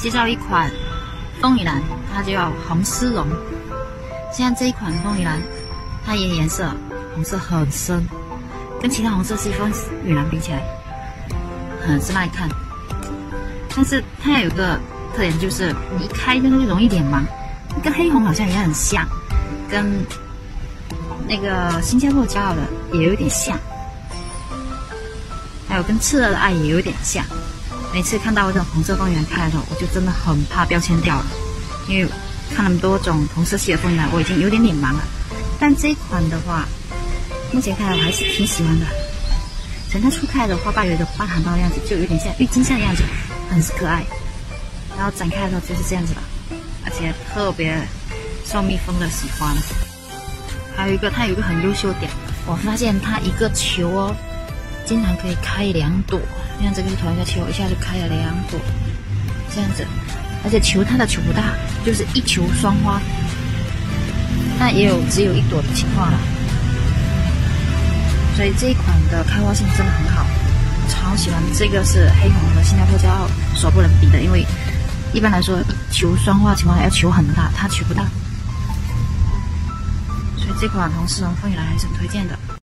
介绍一款凤羽兰，它叫红丝绒。现在这一款凤羽兰，它颜色红色很深，跟其他红色西凤羽兰比起来，很是耐看。但是它有个特点，就是你一开就容易脸盲，跟黑红好像也很像，跟那个新加坡骄傲的也有点像，还有跟炽热的爱也有点像。每次看到这种红色凤羽兰开的时候，我就真的很怕标签掉了，因为看那么多种红色系的凤羽兰，我已经有点脸盲了。但这一款的话，目前看来我还是挺喜欢的。等它初开的花瓣有一个半含苞的样子，就有点像郁金香的样子，很可爱。然后展开的时候就是这样子的，而且特别受蜜蜂的喜欢。还有一个，它有一个很优秀点，我发现它一个球哦，经常可以开2朵。像这个是同一个球，一下就开了2朵，这样子。而且它的球不大，就是一球双花，但也有只有1朵的情况了。所以这一款的开花性真的很好，我超喜欢。这个是黑红的新加坡骄傲所不能比的，因为一般来说球双花的情况下要球很大，它球不大，所以这款红丝绒凤羽兰还是很推荐的。